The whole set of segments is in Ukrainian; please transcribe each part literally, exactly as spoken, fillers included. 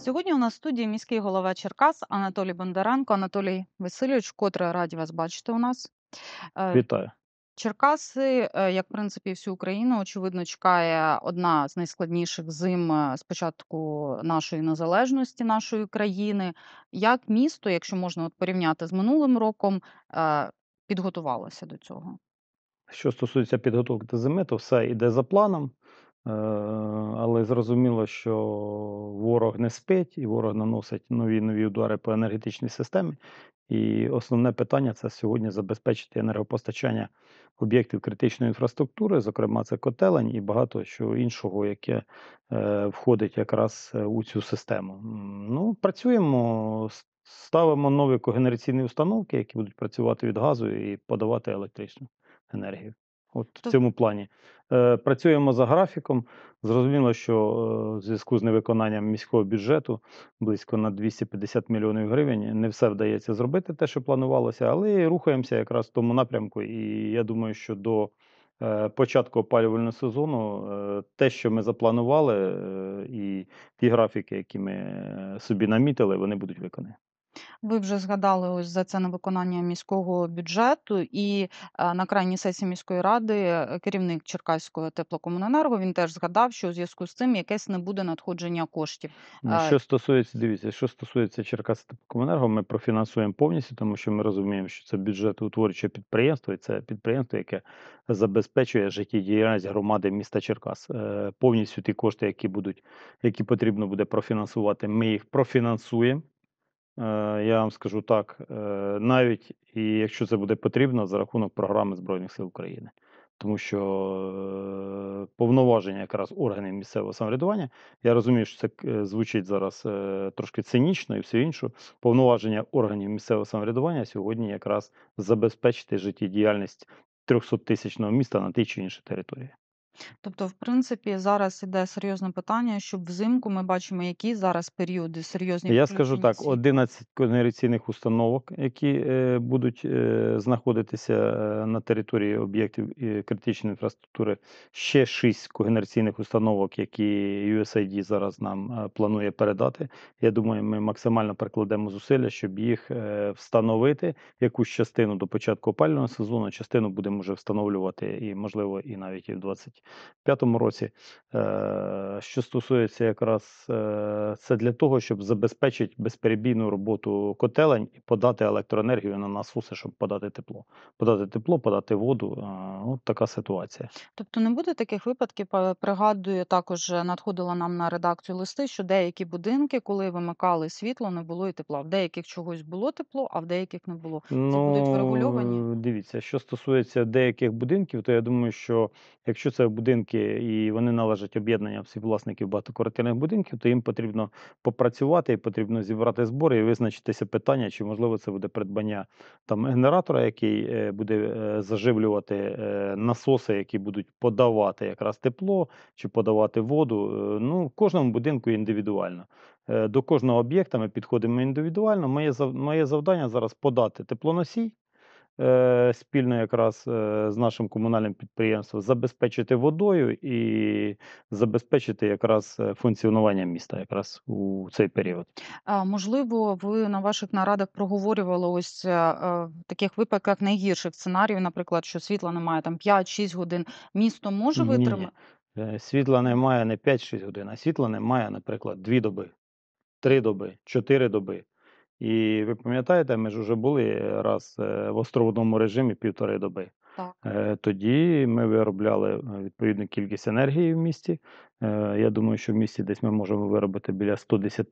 Сьогодні у нас в студії міський голова Черкас Анатолій Бондаренко. Анатолій Васильович, вкотре раді вас бачити у нас. Е, Вітаю. Черкаси, е, як в принципі і всю Україну, очевидно, чекає одна з найскладніших зим е, з початку нашої незалежності, нашої країни. Як місто, якщо можна от порівняти з минулим роком, е, підготувалося до цього? Що стосується підготовки до зими, то все йде за планом, е, але зрозуміло, що ворог не спить і ворог наносить нові нові удари по енергетичній системі. І основне питання це сьогодні забезпечити енергопостачання об'єктів критичної інфраструктури, зокрема, це котелень і багато що іншого, яке е, входить якраз е, у цю систему. М, Ну, працюємо, с- ставимо нові когенераційні установки, які будуть працювати від газу і подавати електричну енергію. От в Тоб- цьому плані. Е, Працюємо за графіком. Зрозуміло, що е, в зв'язку з невиконанням міського бюджету близько на двісті п'ятдесят мільйонів гривень не все вдається зробити те, що планувалося, але рухаємося якраз в тому напрямку. І я думаю, що до е, початку опалювального сезону е, те, що ми запланували, е, і ті графіки, які ми е, собі намітили, вони будуть виконані. Ви вже згадали ось за це невиконання міського бюджету, і, е, на крайній сесії міської ради, е, керівник Черкаського теплокомуненерго, він теж згадав, що у зв'язку з цим якесь не буде надходження коштів. Ні, Е, що стосується, дивіться, що стосується Черкаситеплокомуненерго, ми профінансуємо повністю, тому що ми розуміємо, що це бюджетоутворююче підприємство, і це підприємство, яке забезпечує життєдіяльність громади міста Черкас. Е, повністю ті кошти, які будуть, які потрібно буде профінансувати, ми їх профінансуємо. Е, я вам скажу так, е, навіть і якщо це буде потрібно, за рахунок програми Збройних сил України. Тому що е, повноваження якраз органів місцевого самоврядування, я розумію, що це е, звучить зараз е, трошки цинічно і все інше. Повноваження органів місцевого самоврядування сьогодні якраз забезпечити життєдіяльність трьохсоттисячного міста на тій чи іншій території. тобто, в принципі, зараз іде серйозне питання, щоб взимку ми бачимо, які зараз періоди серйозні Я скажу відключення так, світла. одинадцять когенераційних установок, які, е, будуть, е, знаходитися, е, на території об'єктів, е, критичної інфраструктури. Ще шість когенераційних установок, які ю ес ей ді зараз нам, е, планує передати. Я думаю, ми максимально прикладемо зусилля, щоб їх, е, встановити. Якусь частину до початку опалювального сезону, частину будемо вже встановлювати і, можливо, і навіть і в двадцять п'ятому році. Е, що стосується якраз, е, це для того, щоб забезпечити безперебійну роботу котелень і подати електроенергію на насоси, щоб подати тепло. Подати тепло, подати воду. Е, от така ситуація. Тобто не буде таких випадків, па пригадую, також е, надходило нам на редакцію листи, що деякі будинки, коли вимикали світло, не було і тепла. В деяких чогось було тепло, а в деяких не було. Ці будуть врегульовані? Ну, дивіться, що стосується деяких будинків, то я думаю, що якщо це будинки і вони належать об'єднанням співвласників багатоквартирних будинків, то їм потрібно попрацювати і потрібно зібрати збори і визначитися питання, чи можливо це буде придбання там генератора, який е, буде е, заживлювати е, насоси, які будуть подавати якраз тепло чи подавати воду. Е, Ну, в кожному будинку індивідуально. Е, До кожного об'єкта ми підходимо індивідуально. Моє зав моє завдання зараз подати теплоносій, е, спільно якраз, е, з нашим комунальним підприємством, забезпечити водою і забезпечити якраз, е, функціонування міста якраз у цей період. А, можливо, ви на ваших нарадах проговорювали ось, е, е, в таких випадках найгірших сценаріїв, наприклад, що світла немає там п'ять-шість годин. Місто може Ні-ні. витримати? Е, світла немає не п'ять-шість годин, а світла немає, наприклад, дві доби, три доби, чотири доби. І ви пам'ятаєте, ми ж уже були раз, е, в островному режимі півтори доби. Так. Е, тоді ми виробляли, е, відповідну кількість енергії в місті. Е, я думаю, що в місті десь ми можемо виробити біля сто десять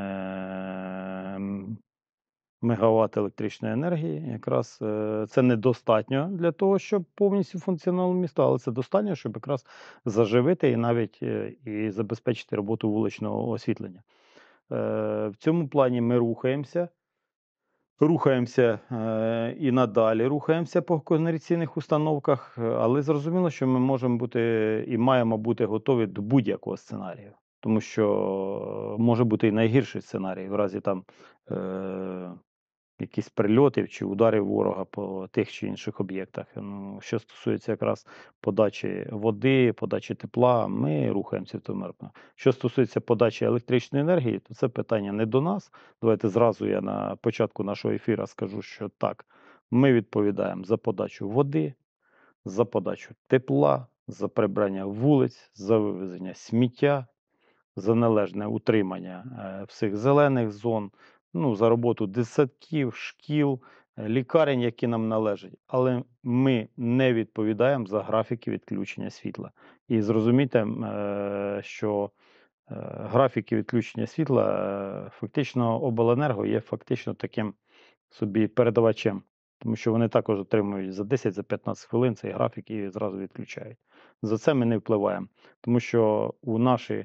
ем, мегават електричної енергії. Якраз, е, це недостатньо для того, щоб повністю функціонувало місто, але це достатньо, щоб якраз заживити і навіть, е, і забезпечити роботу вуличного освітлення. Е, в цьому плані ми рухаємося. Рухаємося, е, і надалі рухаємося по когенераційних установках, е, але зрозуміло, що ми можемо бути і маємо бути готові до будь-якого сценарію. Тому що може бути і найгірший сценарій в разі там, е якісь прильотів чи ударів ворога по тих чи інших об'єктах. Ну, що стосується якраз подачі води, подачі тепла, ми рухаємося в тому напрямку. Що стосується подачі електричної енергії, то це питання не до нас. Давайте зразу я на початку нашого ефіру скажу, що так, ми відповідаємо за подачу води, за подачу тепла, за прибрання вулиць, за вивезення сміття, за належне утримання е, всіх зелених зон, ну, за роботу дитсадків, шкіл, е, лікарень, які нам належать. Але ми не відповідаємо за графіки відключення світла. І зрозумійте, м, е, що е, графіки відключення світла, е, фактично обленерго є фактично таким собі передавачем, тому що вони також отримують за десять за п'ятнадцять хвилин цей графік і зразу відключають. За це ми не впливаємо, тому що у наші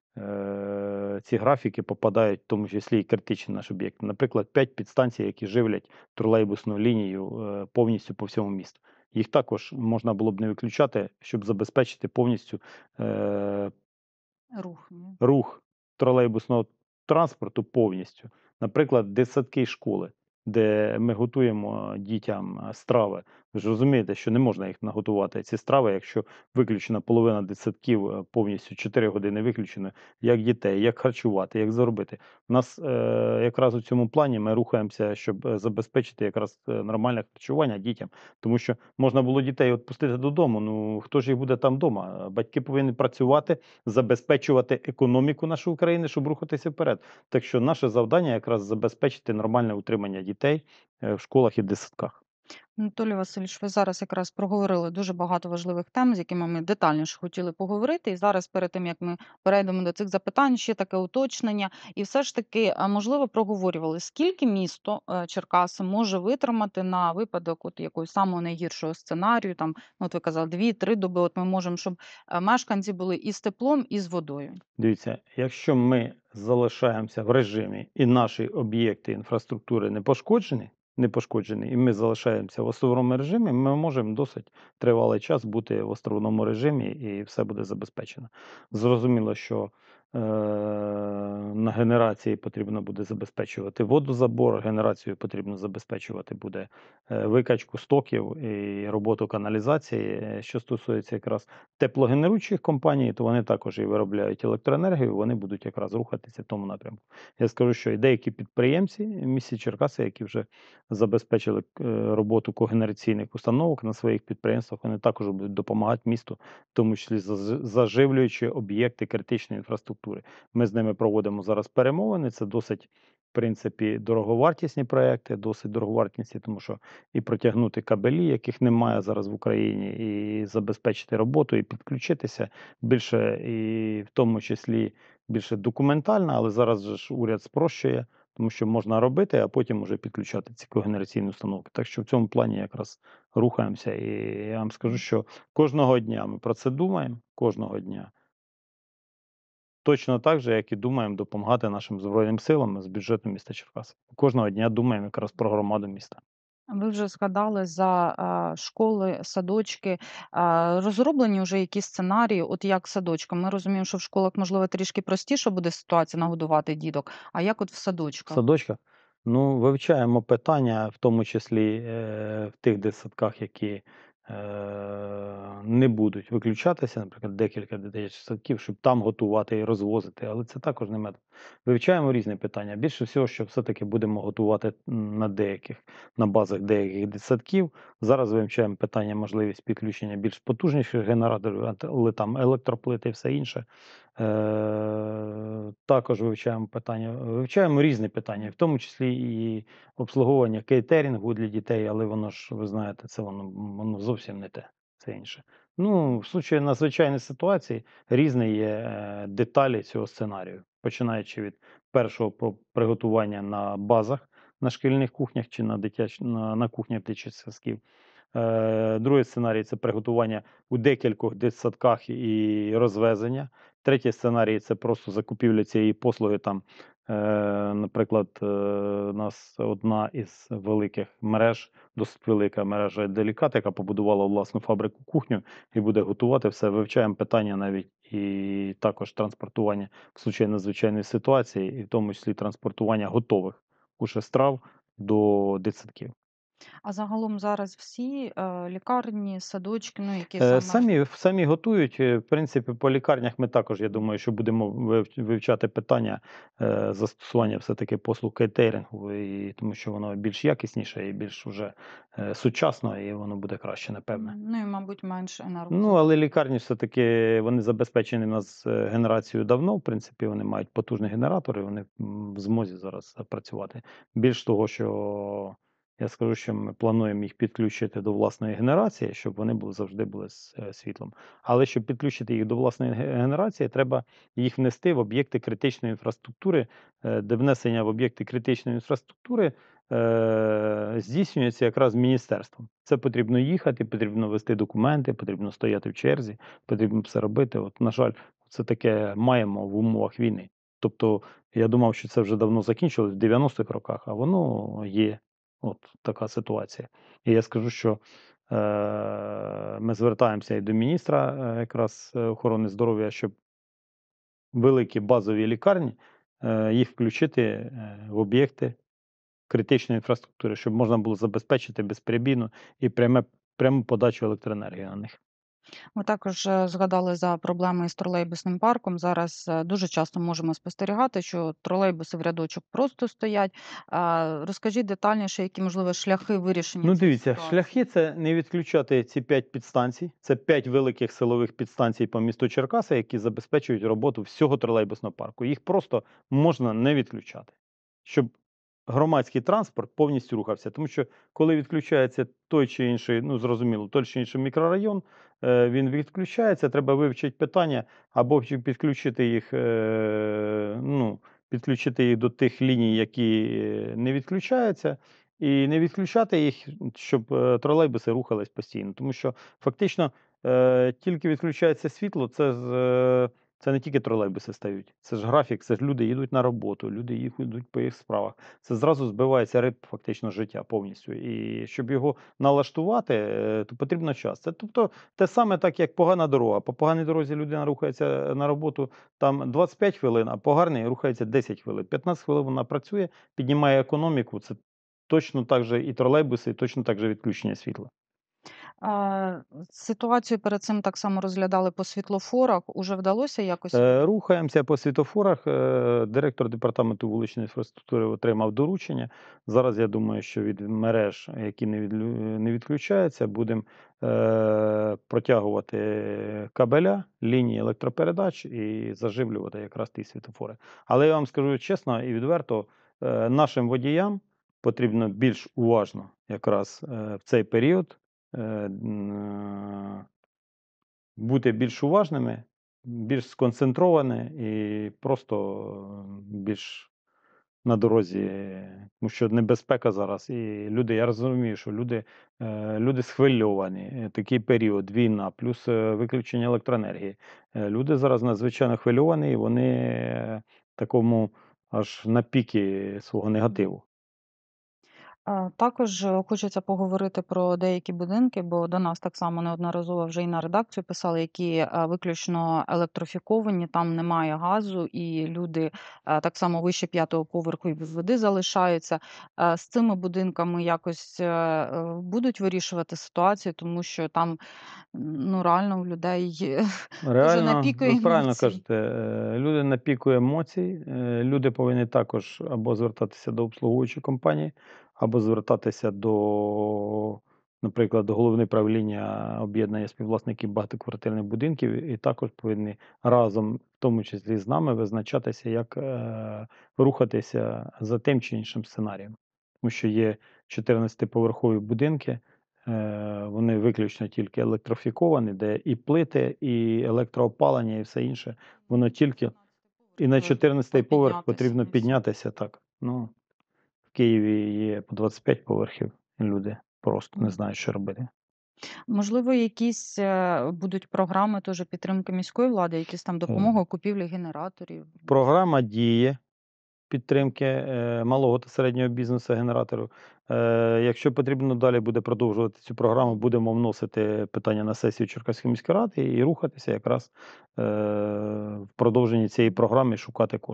е, ці графіки попадають, в тому числі і критичні наші об'єкти. Наприклад, п'ять підстанцій, які живлять тролейбусну лінію е, повністю по всьому місту. Їх також можна було б не виключати, щоб забезпечити повністю е, Рух. Ні. рух тролейбусного транспорту повністю. Наприклад, дитсадки і школи, де ми готуємо дітям е, страви. Ви ж розумієте, що не можна їх наготувати, ці страви, якщо виключена половина дитсадків, е, повністю чотири години виключено, як дітей, як харчувати, як заробити. У нас е, якраз у цьому плані ми рухаємося, щоб е, забезпечити якраз е, нормальне харчування дітям. Тому що можна було дітей відпустити додому, ну хто ж їх буде там вдома? Батьки повинні працювати, забезпечувати економіку нашої України, щоб рухатися вперед. Так що наше завдання якраз забезпечити нормальне утримання дітей е, в школах і дитсадках. Анатолій Васильович, ви зараз якраз проговорили дуже багато важливих тем, з якими ми детальніше хотіли поговорити. І зараз, перед тим як ми перейдемо до цих запитань, ще таке уточнення. І все ж таки, а, можливо, проговорювали, скільки місто е, Черкаси може витримати на випадок от якогось самого найгіршого сценарію. Там, ну, от ви казали, дві-три доби. От ми можемо, щоб е, мешканці були і з теплом, і з водою. Дивіться, якщо ми залишаємося в режимі і наші об'єкти інфраструктури не пошкоджені, не пошкоджені, і ми залишаємося в островному режимі, ми можемо досить тривалий час бути в островному режимі і все буде забезпечено. Зрозуміло, що е, на генерації потрібно буде забезпечувати водозабор, генерацію потрібно забезпечувати буде е, викачку стоків і роботу каналізації. Е, Що стосується якраз теплогенеруючих компаній, то вони також і виробляють електроенергію, вони будуть якраз рухатися в тому напрямку. Я скажу, що і деякі підприємці в місті Черкаси, які вже забезпечили е, роботу когенераційних установок на своїх підприємствах, вони також будуть допомагати місту, в тому числі заж- заживлюючи об'єкти критичної інфраструктури. Ми з ними проводимо зараз перемовини. Це досить, в принципі, дороговартісні проекти, досить дороговартісні, тому що і протягнути кабелі, яких немає зараз в Україні, і забезпечити роботу, і підключитися більше, і в тому числі більше документально, але зараз же ж уряд спрощує, тому що можна робити, а потім уже підключати ці когенераційні установки. Так що в цьому плані якраз рухаємося. І я вам скажу, що кожного дня ми про це думаємо, кожного дня. Точно так же, як і думаємо допомагати нашим Збройним силам з бюджету міста Черкаси. Кожного дня думаємо якраз про громаду міста. Ви вже згадали за а, школи, садочки. А, розроблені вже якісь сценарії, от як садочкам. Ми розуміємо, що в школах, можливо, трішки простіше буде ситуація нагодувати діток. А як от в В садочках? садочках? Ну, вивчаємо питання, в тому числі, е, в тих дитсадках, які, е, не будуть виключатися, наприклад, декілька дитячих садків, щоб там готувати і розвозити, але це також не метод. Вивчаємо різні питання. Більше всього, що все-таки будемо готувати м, на деяких, на базах деяких дитсадків. Зараз вивчаємо питання можливість підключення більш потужніших генераторів, а- але там електроплити і все інше. Е, також вивчаємо питання, вивчаємо різні питання, в тому числі і обслуговування кейтерінгу для дітей, але воно ж, ви знаєте, це воно, воно зовсім не те, це інше. Ну, в случаї надзвичайної ситуації різні є е, деталі цього сценарію, починаючи від першого про- приготування на базах, на шкільних кухнях чи на дитяч... на, на кухнях дитячих садків. Е, другий сценарій це приготування у декількох дитсадках і розвезення. Третій сценарій це просто закупівля цієї послуги. Там, е, наприклад, е, у нас одна із великих мереж, досить велика мережа Делікат, яка побудувала власну фабрику кухню і буде готувати все. Вивчаємо питання навіть і також транспортування в случаї надзвичайної ситуації, і в тому числі транспортування готових уже страв до дитсадків. А загалом зараз всі, е, лікарні, садочки, ну, які Е, саме самі самі готують. Е, в принципі, по лікарнях ми також, я Мгм. думаю, що будемо вив вивчати питання, е, застосування все-таки послуг кейтерингу, і тому що воно більш якісніше і більш уже, е, сучасно, і воно буде краще, напевне. М, ну і, мабуть, менш Ну, але енергозатратне. лікарні все-таки вони забезпечені у нас, е, генерацією давно. В принципі, вони мають потужні генератори, вони, м, в змозі зараз, е, працювати. Більш того, що я скажу, що ми плануємо їх підключити до власної генерації, щоб вони були завжди були з, е, світлом. Але щоб підключити їх до власної ге генерації, треба їх внести в об'єкти критичної інфраструктури, е, де внесення в об'єкти критичної інфраструктури, е, здійснюється якраз міністерством. Це потрібно їхати, потрібно вести документи, потрібно стояти в черзі, потрібно все робити. От, на жаль, це таке маємо в умовах війни. Тобто я думав, що це вже давно закінчилось в дев'яностих роках, а воно є. От така ситуація. І я скажу, що, е, ми звертаємося і до міністра, е, якраз, е, охорони здоров'я, щоб великі базові лікарні, е, їх включити, е, в об'єкти критичної інфраструктури, щоб можна було забезпечити безперебійну і пряме пряму подачу електроенергії на них. Ми також, е, згадали за проблеми із тролейбусним парком. Зараз, е, дуже часто можемо спостерігати, що тролейбуси в рядочок просто стоять. А, розкажіть детальніше, які, можливо, шляхи вирішення Ну, цієї дивіться, ситуації? шляхи це не відключати ці п'ять підстанцій. Це п'ять великих силових підстанцій по місту Черкаси, які забезпечують роботу всього тролейбусного парку. Їх просто можна не відключати, щоб громадський транспорт повністю рухався. Тому що коли відключається той чи інший, ну зрозуміло, той чи інший мікрорайон, е, він відключається, треба вивчити питання або чи підключити їх, е, ну, підключити їх до тих ліній, які е, не відключаються. І не відключати їх, щоб, е, тролейбуси рухались постійно. Тому що фактично, е, тільки відключається світло, це з е, це не тільки тролейбуси стають, це ж графік, це ж люди їдуть на роботу, люди їх йдуть по їх справах. Це зразу збивається ритм фактично життя повністю. І щоб його налаштувати, е, то потрібно час. Це тобто те саме, так як погана дорога. По поганій дорозі людина рухається на роботу там двадцять п'ять хвилин, а по гарній рухається десять хвилин. п'ятнадцять хвилин вона працює, піднімає економіку. Це точно так же і тролейбуси, і точно так же відключення світла. А, ситуацію перед цим так само розглядали по світлофорах. Уже вдалося якось Е, вирішити? рухаємося по світлофорах. Е, директор департаменту вуличної інфраструктури отримав доручення. Зараз я думаю, що від мереж, які не відлю не відключаються, будемо, е, протягувати кабеля, лінії електропередач і заживлювати якраз ті світлофори. Але я вам скажу чесно і відверто, е, нашим водіям потрібно більш уважно якраз, е, в цей період, е, н бути більш уважними, більш сконцентровані і просто більш на дорозі, тому що небезпека зараз. І люди, я розумію, що люди, е, люди схвильовані. Е, такий період, війна, плюс, е, виключення електроенергії. Е, люди зараз надзвичайно хвильовані, і вони, е, в такому аж на пікі свого негативу. А, також, е, хочеться поговорити про деякі будинки, бо до нас так само неодноразово вже і на редакцію писали, які, е, виключно електрифіковані, там немає газу, і люди, е, так само вище п'ятого поверху і без води залишаються. Е, з цими будинками якось, е, е, будуть вирішувати ситуацію, тому що там, м, ну, реально у людей дуже на Реально, піку ви правильно емоцій. кажете, е, люди на піку емоцій, е, люди повинні також або звертатися до обслуговуючої компанії, або звертатися до, наприклад, до головне правління об'єднання співвласників багатоквартирних будинків, і також повинні разом, в тому числі з нами, визначатися, як, е, рухатися за тим чи іншим сценарієм. Тому що є чотирнадцятиповерхові будинки. Е, вони виключно тільки електрифіковані, де і плити, і електроопалення, і все інше. Ну, Воно на тільки чотирнадцятий і поверх на треба чотирнадцятий поверх попіднятися, потрібно і все. піднятися так. Ну, в Києві є по двадцять п'ять поверхів, і люди просто не знають, що робити. Можливо, якісь, е, будуть програми теж підтримки міської влади, якісь там Е, допомога у купівлі генераторів, не знаю. програма діє підтримки, е, малого та середнього бізнесу генераторів. Е, якщо потрібно, далі буде продовжувати цю програму, Мгм. будемо вносити питання на сесію Черкаської міської ради і рухатися якраз, е, в продовженні цієї програми і шукати кошти.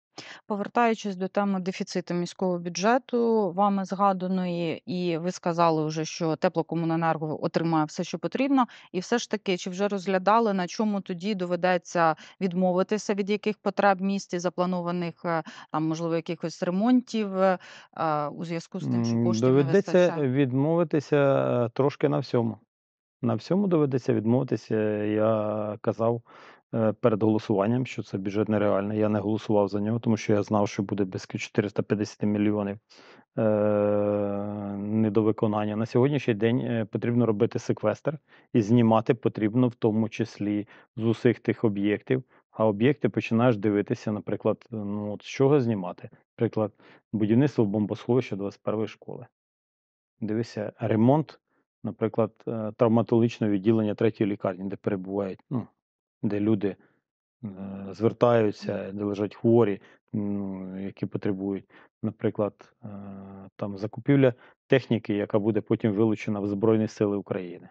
Повертаючись до теми дефіциту міського бюджету, вами згаданої, і ви сказали вже, що теплокомуненерго отримає все, що потрібно. І все ж таки, чи вже розглядали, на чому тоді доведеться відмовитися від яких потреб в місті, запланованих, е, там, можливо, якихось ремонтів, е, а, у зв'язку з тим, що М, коштів не доведеться вистачає? відмовитися, е, трошки на всьому. На всьому доведеться відмовитися. Я казав, е, перед голосуванням, що це бюджет нереальний. Я не голосував за нього, тому що я знав, що буде близько чотириста п'ятдесят мільйонів е, недовиконання. На сьогоднішній день, е, потрібно робити секвестр і знімати потрібно в тому числі з усіх тих об'єктів. А об'єкти починаєш дивитися, наприклад, ну, от з чого знімати? Наприклад, будівництво бомбосховища двадцять першої школи. Дивися, ремонт, наприклад, е, травматологічного відділення третьої лікарні, де перебувають, ну, де люди, е, звертаються, де лежать хворі, ну, які потребують. Наприклад, е, там закупівля техніки, яка буде потім вилучена в Збройні Сили України.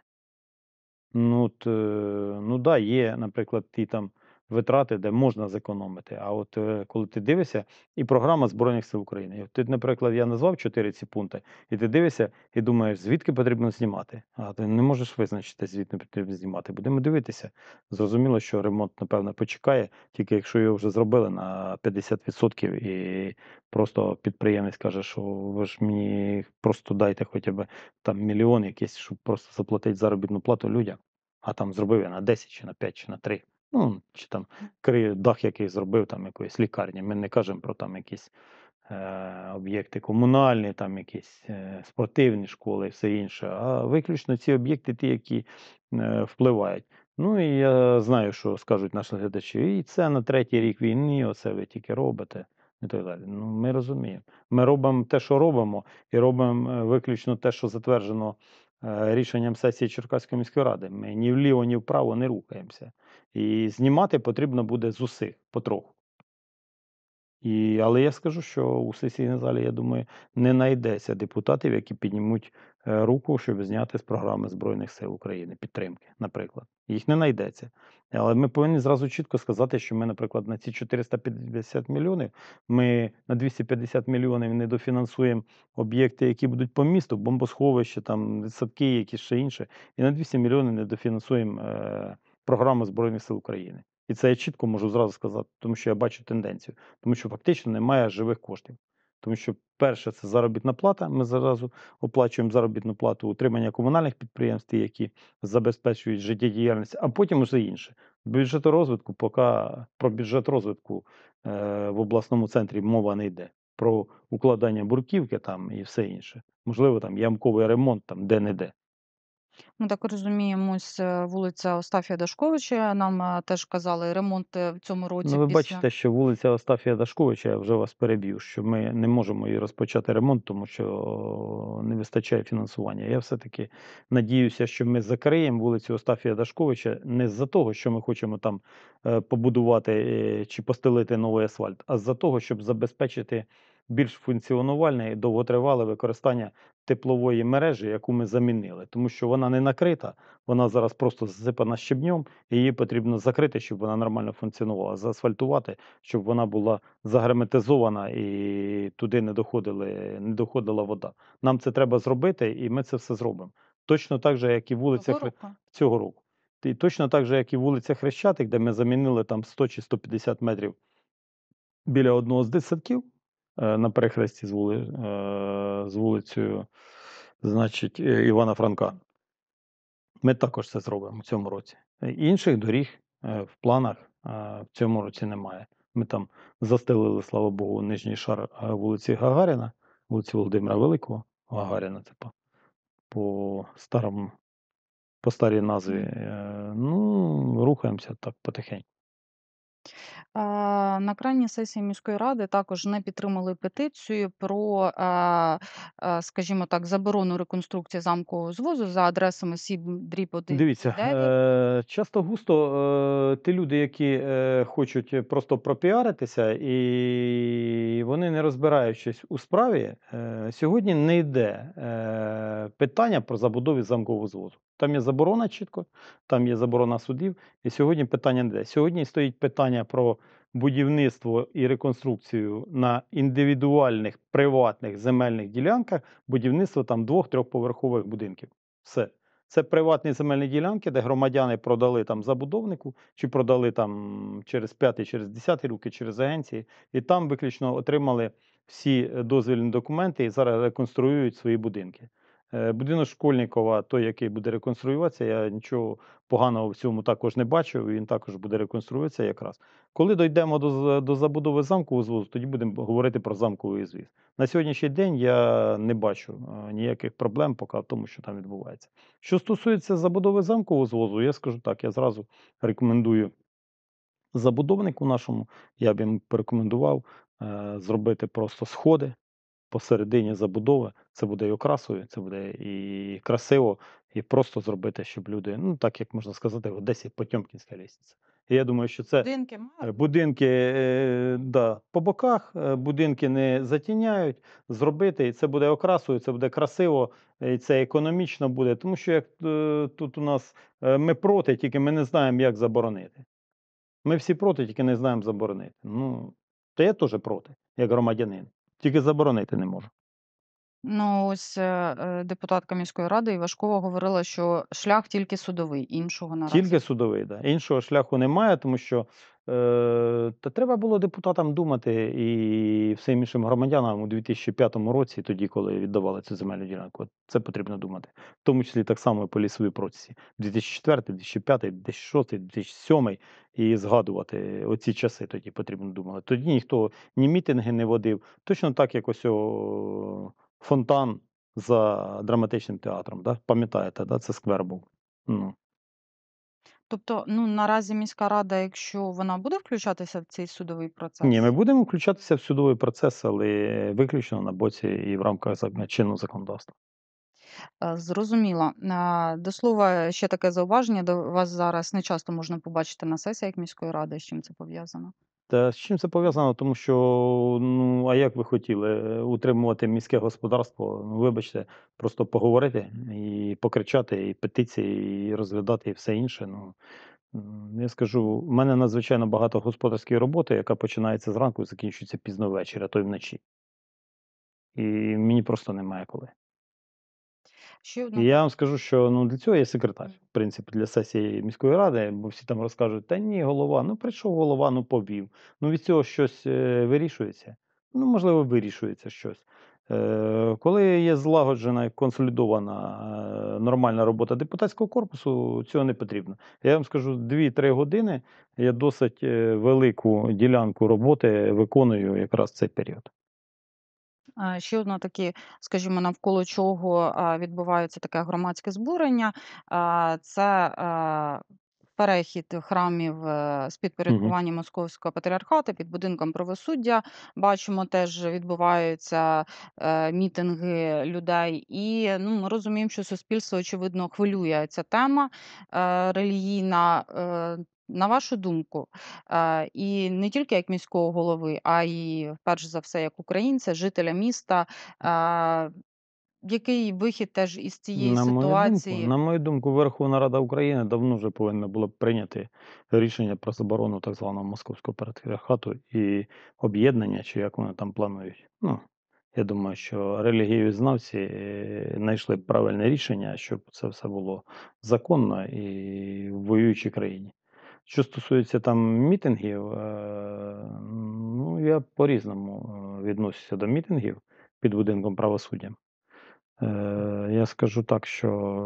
Ну, от, е, ну да, є, наприклад, ті там витрати, де можна зекономити. А от, е, коли ти дивишся, і програма Збройних Сил України. І от ти, наприклад, я назвав чотири ці пункти, і ти дивишся і думаєш, звідки потрібно знімати. А ти не можеш визначити, звідки потрібно знімати. Будемо дивитися. Зрозуміло, що ремонт, напевно, почекає, тільки якщо його вже зробили на п'ятдесят відсотків і просто підприємець каже, що ви ж мені просто дайте хоча б там мільйон якийсь, щоб просто заплатити заробітну плату людям. А там зробив я на десять чи на п'ять, чи на три. Ну, чи там кри дах якийсь зробив там якоїсь лікарні. Ми не кажемо про там якісь, е, об'єкти комунальні, там якісь, е, спортивні школи і все інше, а виключно ці об'єкти, ті, які, е, впливають. Ну і я знаю, що скажуть наші глядачі: "І це на третій рік війни, оце ви тільки робите", і так далі. Ну, ми розуміємо. Ми робимо те, що робимо, і робимо, е, виключно те, що затверджено е, рішенням сесії Черкаської міської ради. Ми ні вліво, ні вправо не рухаємося. І знімати потрібно буде з усіх потроху. І, але я скажу, що у сесійній залі, я думаю, не знайдеться депутатів, які піднімуть е, руку, щоб зняти з програми Збройних сил України підтримки, наприклад. Їх не знайдеться. Але ми повинні зразу чітко сказати, що ми, наприклад, на ці чотириста п'ятдесят мільйонів, ми на двісті п'ятдесят мільйонів не дофінансуємо об'єкти, які будуть по місту, бомбосховища, там, садки, якісь ще інше, і на двісті мільйонів не дофінансуємо е, програму Збройних сил України. І це я чітко можу зразу сказати, тому що я бачу тенденцію. Тому що фактично немає живих коштів. Тому що перше це заробітна плата. Ми зразу оплачуємо заробітну плату утримання комунальних підприємств, ті, які забезпечують життєдіяльність, а потім усе інше. Бюджет розвитку, поки про бюджет розвитку е, в обласному центрі мова не йде. Про укладання бурківки там і все інше. Можливо, там ямковий ремонт там де-не-де. Ми так розуміємо, ось, е, вулиця Остафія Дашковича, нам, е, теж казали, ремонт, е, в цьому Ну, році ви після. бачите, що вулиця Остафія Дашковича, я вже вас переб'ю, що ми не можемо її розпочати ремонт, тому що не вистачає фінансування. Я все-таки надіюся, що ми закриємо вулицю Остафія Дашковича не з-за того, що ми хочемо там е, побудувати е, чи постелити новий асфальт, а з-за того, щоб забезпечити більш функціонувальне і довготривале використання теплової мережі, яку ми замінили, тому що вона не накрита, вона зараз просто засипана щебнем, і її потрібно закрити, щоб вона нормально функціонувала, заасфальтувати, щоб вона була загерметизована і туди не доходили не доходила вода. Нам це треба зробити, і ми це все зробимо. Точно так же, як і вулиця Цього Хре року? цього року. І точно так же, як і вулиця Хрещатик, де ми замінили там сто чи сто п'ятдесят метрів біля одного з дитсадків, е, на перехресті з вули е, з вулицею, значить, е, Івана Франка. Ми також це зробимо в цьому році. Е, інших доріг, е, в планах, е, в цьому році немає. Ми там застелили, слава Богу, нижній шар, е, вулиці Гагаріна, вулиці Володимира Великого, Гагаріна, це по по старому по старій назві. Мгм. Е, ну, рухаємося так потихеньку. А, На крайній сесії міської ради також не підтримали петицію про, а, а, скажімо так, заборону реконструкції замкового звозу за адресами Сі дріб один і Дивіться, дев'ять. е, часто густо, е, ті люди, які, е, хочуть просто пропіаритися, і вони, не розбираючись у справі, е, сьогодні не йде, е, питання про забудову замкового звозу. Там є заборона чітко, там є заборона судів, і сьогодні питання не йде. Сьогодні стоїть питання про будівництво і реконструкцію на індивідуальних приватних земельних ділянках, будівництво там двох-трьохповерхових будинків. Все. Це приватні земельні ділянки, де громадяни продали там забудовнику чи продали там через п'ятий, через десятий роки, через агенції, і там виключно отримали всі е, дозвільні документи і зараз реконструюють свої будинки. Е, Будинок Школьникова, той, який буде реконструюватися, я нічого поганого в цьому також не бачу, він також буде реконструюватися якраз. Коли дійдемо до, з- до забудови замкового звозу, тоді будемо говорити про замковий звіз. На сьогоднішній день я не бачу е, ніяких проблем поки в тому, що там відбувається. Що стосується забудови замкового звозу, я скажу так, я зразу рекомендую забудовнику нашому, я б йому порекомендував е, зробити просто сходи посередині забудови. Це буде і окрасою, це буде і красиво, і просто зробити, щоб люди, ну так як можна сказати, в Одесі Потьомкінська лестниця. І я думаю, що це Будинки е, мають. будинки е, да, по боках, е, будинки не затіняють, зробити, і це буде окрасою, це буде красиво, і це економічно буде. Тому що як е, тут у нас е, ми проти, тільки ми не знаємо, як заборонити. Ми всі проти, тільки не знаємо заборонити. Ну, то я теж проти, як громадянин. Тільки заборонити не можу. Ну, ось, е, е, депутатка міської ради Івашкова говорила, що шлях тільки судовий, іншого наразі. Тільки судовий, да. Іншого шляху немає, тому що, е, та треба було депутатам думати і всім іншим громадянам у дві тисячі п'ятому році, тоді, коли віддавали цю земельну ділянку. От це потрібно думати. В тому числі так само і по лісовій процесі. дві тисячі четвертий, дві тисячі п'ятий, дві тисячі шостий, дві тисячі сьомий і згадувати оці часи тоді потрібно думати. Тоді ніхто ні мітинги не водив. Точно так, як ось о, фонтан за драматичним театром. Да? Пам'ятаєте, да? Це сквер був. Ну. Тобто, ну, наразі міська рада, якщо вона буде включатися в цей судовий Ні, ми процес? будемо включатися в судовий процес, але виключно на боці і в рамках зак чинного законодавства. Е, Зрозуміло. А, До слова, ще таке зауваження. До вас зараз не часто можна побачити на сесіях міської ради. З чим це пов'язано? Та з чим це пов'язано? Тому що, ну, а як ви хотіли, е, утримувати міське господарство? Ну, вибачте, просто поговорити і покричати, і петиції, і розглядати, і все інше. Ну, м, я скажу, в мене надзвичайно багато господарської роботи, яка починається зранку і закінчується пізно ввечері, а то й вночі. І мені просто немає коли. Ще І одне я вам скажу, що, ну, для цього є секретар, в принципі, для сесії міської ради, бо всі там розкажуть: "Та ні, голова, ну прийшов голова, ну повів". Ну від цього щось, е, вирішується? Ну, можливо, вирішується щось. Е, коли є злагоджена і консолідована, е, нормальна робота депутатського корпусу, цього не потрібно. Я вам скажу, дві-три години я досить, е, велику ділянку роботи виконую якраз в цей період. А, ще одно таке, скажімо, навколо чого, а, відбувається таке громадське збурення, а, це, а, перехід храмів, е, з Мгм. підпорядкування Московського патріархату під будинком правосуддя. Бачимо, теж відбуваються, е, мітинги людей. І, ну, ми розуміємо, що суспільство, очевидно, хвилює ця тема, е, релігійна. Е, на вашу думку, Е, і не тільки як міського голови, а й перш за все як українця, жителя міста. Е, Який вихід теж із цієї На мою думку ситуації? на мою думку, Верховна Рада України давно вже повинна була б прийняти рішення про заборону так званого московського патріархату і об'єднання, чи як вони там планують. Ну, я думаю, що релігієзнавці е, знайшли б правильне рішення, щоб це все було законно і в воюючій країні. Що стосується там мітингів, е, ну я по-різному е, відношуся до мітингів під будинком правосуддя. Е, я скажу так, що,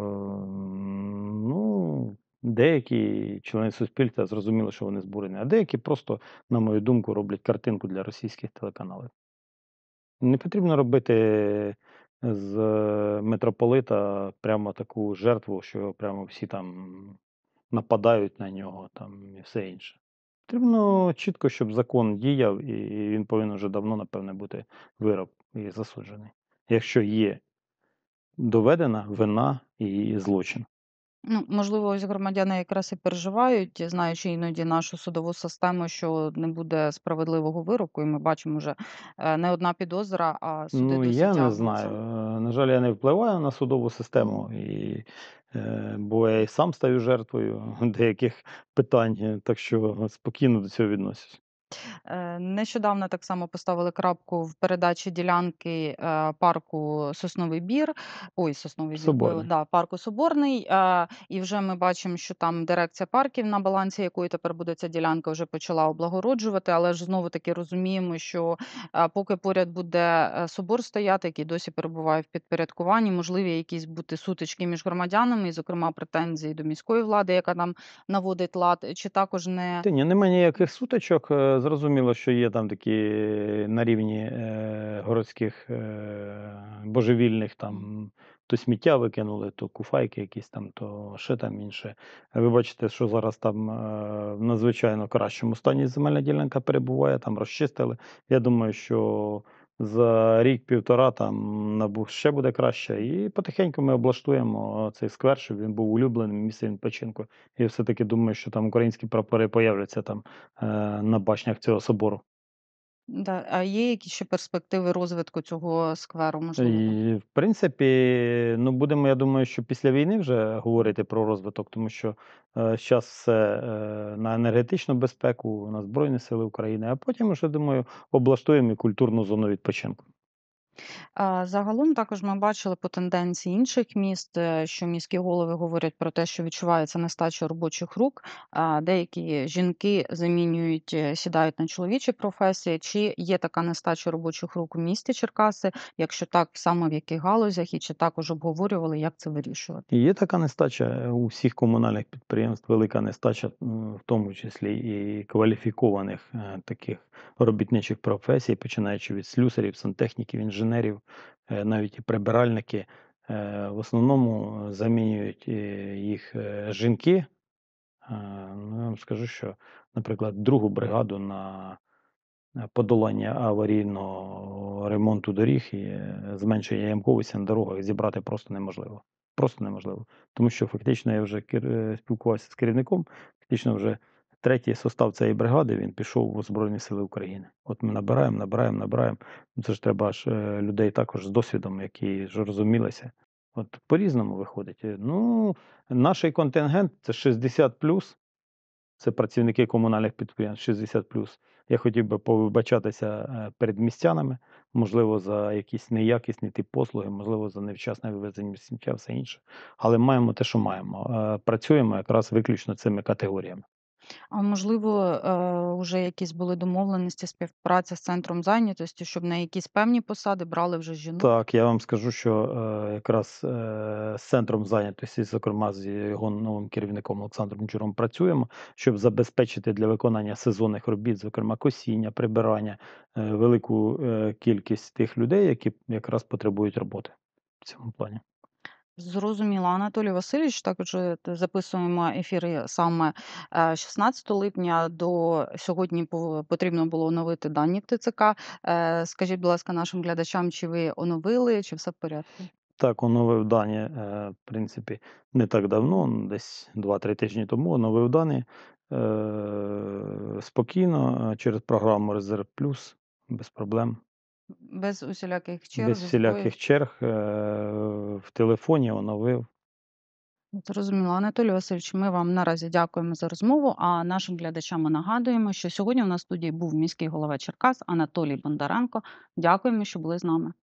м, ну, деякі члени суспільства зрозуміли, що вони збурені, а деякі просто, на мою думку, роблять картинку для російських телеканалів. Не потрібно робити з митрополита прямо таку жертву, що прямо всі там нападають на нього там і все інше. М. Потрібно чітко, щоб закон діяв, і він повинен вже давно, напевне, бути вирок і засуджений. Якщо є доведена вина і злочин. Ну, можливо, ось громадяни якраз і переживають, знаючи іноді нашу судову систему, що не буде справедливого вироку, і ми бачимо вже, е, не одна підозра, а суди Ну, досі я не знаю. тягнуться. Е, на жаль, я не впливаю на судову Мгм. систему і, е, бо я і сам стаю жертвою деяких питань, е, так що спокійно до цього відносюсь. Е, нещодавно так само поставили крапку в передачі ділянки, е, парку Сосновий Бір. Ой, Сосновий Бір, бо Соборний. да, парку Соборний. Е, і вже ми бачимо, що там дирекція парків, на балансі якої тепер буде ця ділянка, вже почала облагороджувати. Але ж знову таки розуміємо, що, е, поки поряд буде, е, собор стояти, який досі перебуває в підпорядкуванні, можливі якісь бути сутички між громадянами, і, зокрема, претензії до міської влади, яка там наводить лад, чи також не Та ні, нема ніяких сутичок. Е, зрозуміло, що є там такі на рівні, е, городських, е, божевільних, М. там то сміття викинули, то куфайки якісь там, то ще там інше. Ви бачите, що зараз там, е, в надзвичайно кращому стані земельна ділянка перебуває, там розчистили. Я думаю, що за рік-півтора там НАБУ ще буде краще, і потихеньку ми облаштуємо цей сквер, щоб він був улюбленим місцем відпочинку. Я все-таки думаю, що там українські прапори появляться там, е, на башнях цього собору. Да, а є якісь ще перспективи розвитку цього скверу можливо? І, в принципі, ну, будемо, я думаю, що після війни вже говорити про розвиток, тому що, е, щас все, е, на енергетичну безпеку, на Збройні Сили України, а потім уже, думаю, облаштуємо і культурну зону відпочинку. А, загалом також ми бачили по тенденції інших міст, е, що міські голови говорять про те, що відчувається нестача робочих рук. А, деякі жінки замінюють, е, сідають на чоловічі професії. Чи є така нестача робочих рук у місті Черкаси? Якщо так, саме в яких галузях, і чи також обговорювали, як це вирішувати? І є така нестача, е, у всіх комунальних підприємств, велика нестача, м, в тому числі і кваліфікованих, е, таких робітничих професій, починаючи від слюсарів, сантехніків, інженерів, е, навіть і прибиральники. Е, в основному замінюють, е, їх, е, жінки. Е, ну, я вам скажу, що, наприклад, другу бригаду на, е, подолання аварійного ремонту доріг і, е, зменшення ямковості на дорогах зібрати просто неможливо. Просто неможливо. Тому що фактично я вже кер е, спілкувався з керівником, фактично вже третій состав цієї бригади, він пішов у Збройні Сили України. От ми набираємо, набираємо, набираємо. Ну, це ж треба ж, е, людей також з досвідом, які ж розумілися. От по-різному виходить. Е, ну, наший контингент- це шістдесят плюс. Це працівники комунальних підприємств шістдесят плюс. Я хотів би повибачатися, е, перед містянами, можливо, за якісь неякісні ті послуги, можливо, за невчасне вивезення сміття, все інше. Але маємо те, що маємо. Е, працюємо якраз виключно цими категоріями. А можливо, е, уже якісь були домовленості, співпраця з центром зайнятості, щоб на якісь певні посади брали вже жінок? Так, я вам скажу, що, е, якраз, е, з центром зайнятості, зокрема з його новим керівником Олександром Джуром працюємо, щоб забезпечити для виконання сезонних робіт, зокрема косіння, прибирання, е, велику, е, кількість тих людей, які якраз потребують роботи в цьому плані. Зрозуміло. Анатолій Васильович, також е, т записуємо ефіри саме, е, шістнадцятого липня. До сьогодні по потрібно було оновити дані в ТЦК. Е, скажіть, будь ласка, нашим глядачам, чи ви оновили, чи все в порядку? Так, оновив дані, е, в принципі, не так давно, н десь два-три тижні тому оновив дані, е, спокійно, е, через програму "Резерв плюс", без проблем. Без усіляких черг, Без збоїв? всіляких черг, е, в телефоні оновив. Зрозуміло. Анатолій Васильович, ми вам наразі дякуємо за розмову, а нашим глядачам ми нагадуємо, що сьогодні у нас в студії був міський голова Черкас Анатолій Бондаренко. Дякуємо, що були з нами.